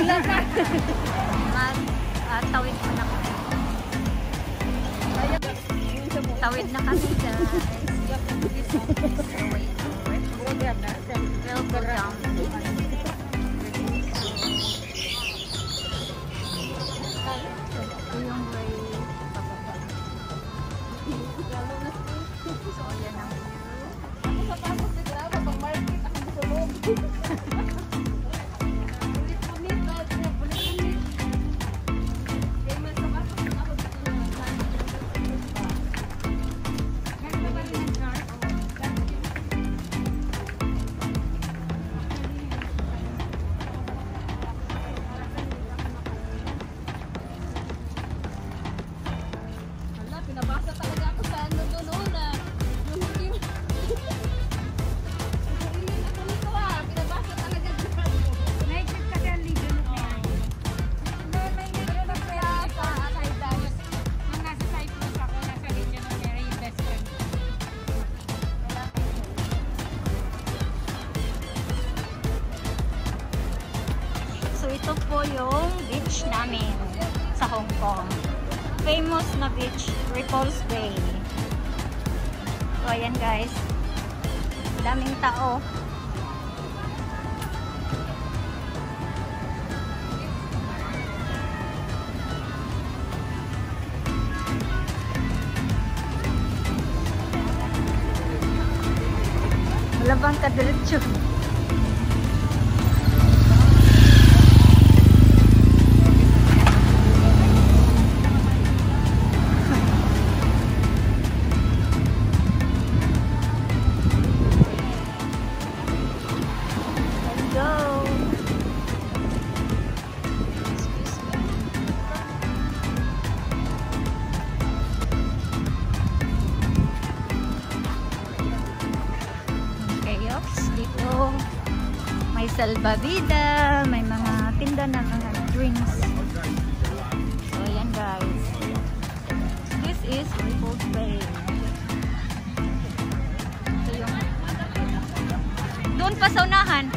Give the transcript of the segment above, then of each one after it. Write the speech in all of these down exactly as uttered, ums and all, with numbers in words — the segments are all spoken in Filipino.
Wala na. Mag, uh, tawid pa na kami. Tawid na kami, guys. This is the way to it. We'll go down. Ito yung way pababa. So, ayan ang view. Ako sa pasok si Graba, pag market, ako gusulog. Ulit-ulit, ulit-ulit. Kaya man sa pasok, ako gusulog. Ganda ba rin ang car? Hala, pinabasa talaga ako sa ano doon, oh, na yung hindi mo. Hindi ako nito ah, pinabasa talaga dyan. Naisip kasi ang legal na yan. Hindi, may legal na kaya sa Cyprus. Nung nasa Cyprus ako, nasa region of Mary, yung best friend. So, ito po yung beach namin sa Hong Kong. Famous na beach, Repulse Bay. So, ayan guys. Daming tao. Wala bang kadiretso? Dito may salbabida, may mga tinda na mga drinks. So ayan guys, this is Repulse Bay. Ito yung doon pa sa unahan.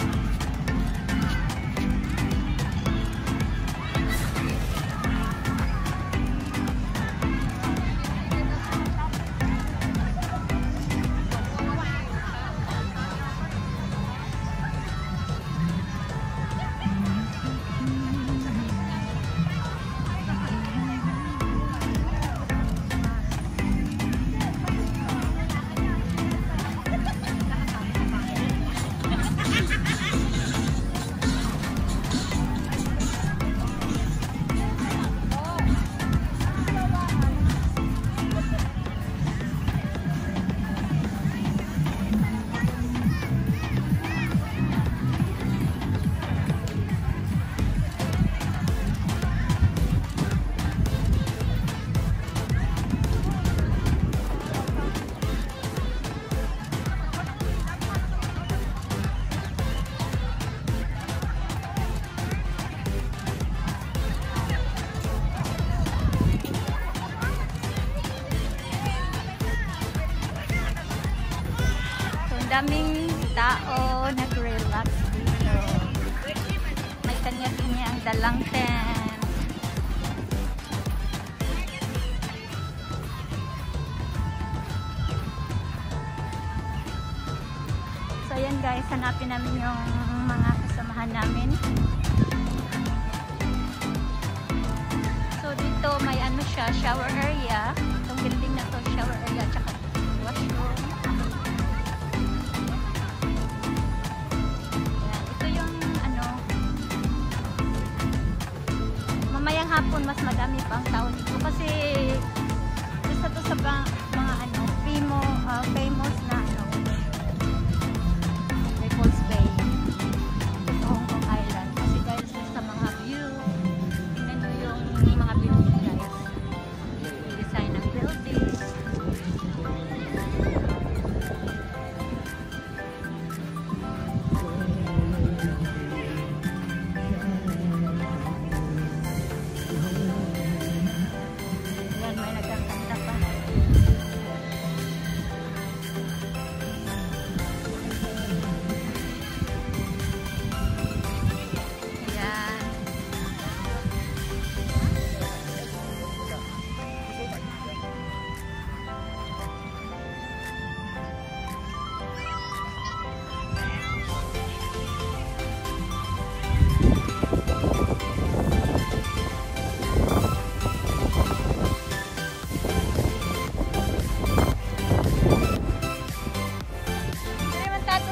Daming tao nag-relax dito. May kanya-kanya ang dalang tent. So ayan guys, hanapin namin yung mga kasamahan namin. So dito may ano siya, shower area. Itong building na to, shower area tsaka washroom. Mamayang hapon mas madami pa ang tao dito kasi isa to sa mga, mga ano, famo, uh, famous na ano, Repulse Bay sa Hong Kong Island kasi guys sa mga view, tingnan nyo yung mga building guys, design ng buildings. May nagkakanta pa.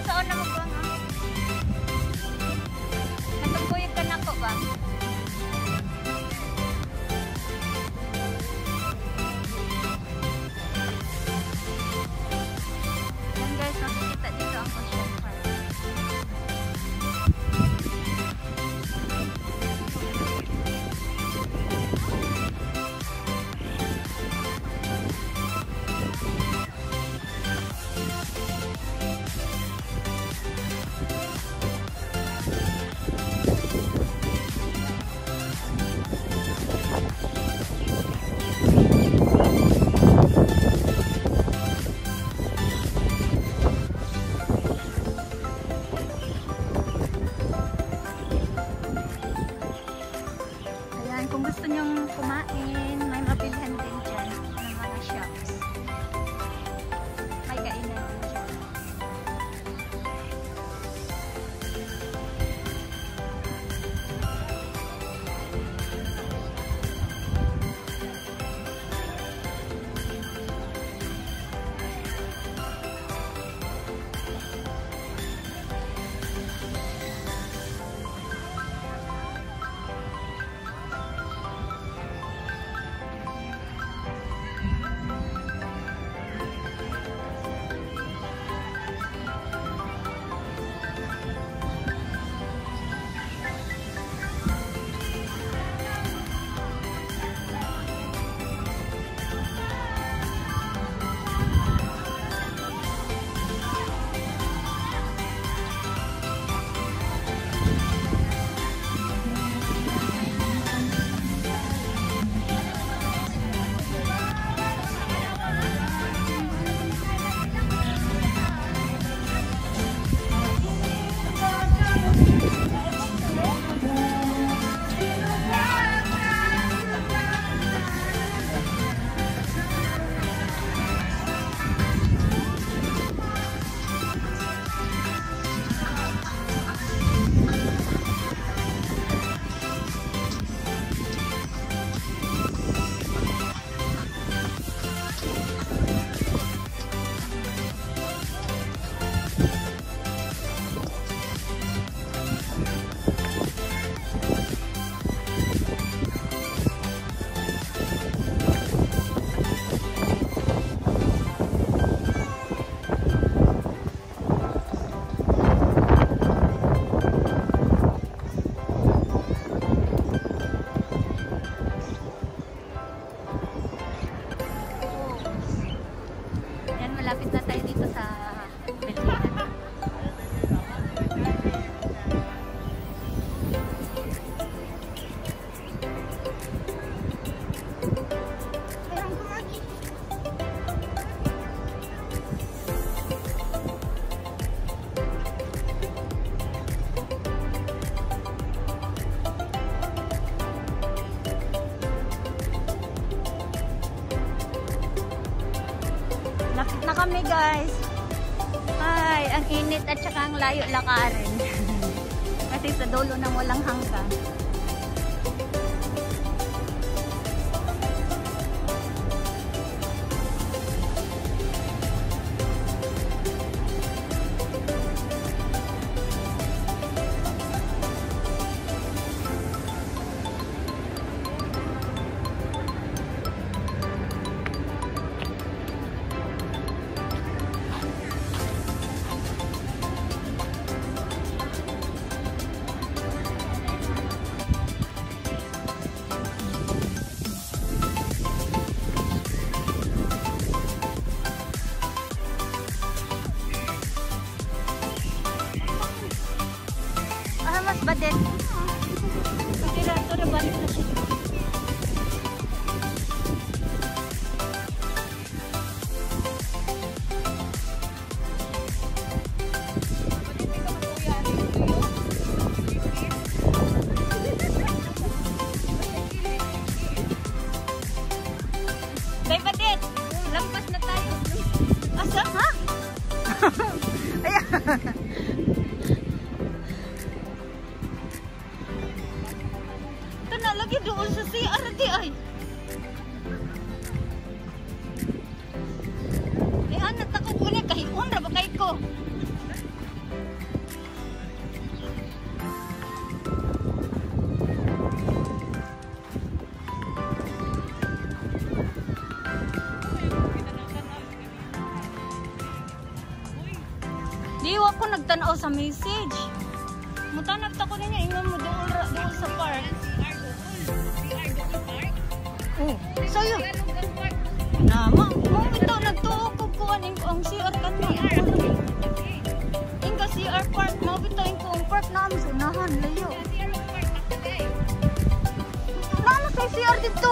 saan na magbuang ha? Natuguyog ka na ko ba? Yan guys, nakikita dito ang Ocean Park. Kung gusto nyong kumain, may mabilhan din dyan ng mga shops. May kainan din dyan. Malapit na tayo dito sa Belian. Lapit na kami guys. Ay, ang init at saka ang layo lakarin. Kasi sa dulo ng walang hanggan. Mas badet. Kasi rato na balik na siya. Day badet. Lampas na tayo. Asa ha? Ayan. Lagi doon sa C R D ay. Eh, anak ako ko na kahiun ra ba kay ko. Di ko nagtanaw sa message. Mutanap ta ko niya ingon mo doon ra- doon sa park. Oh, so yun. Na, ma, mo bitaw nagtuo ko kuan ing ang C R kan na. Inga C R park mo bitaw ing kung park na sa unahan layo. Nana kay C R dito.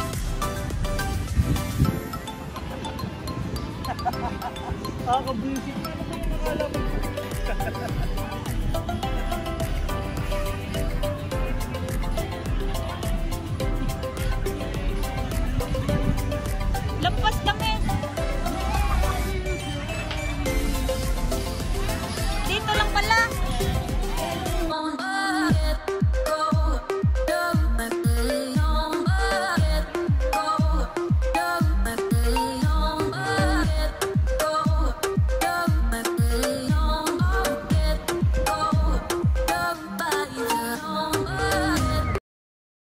Ako busy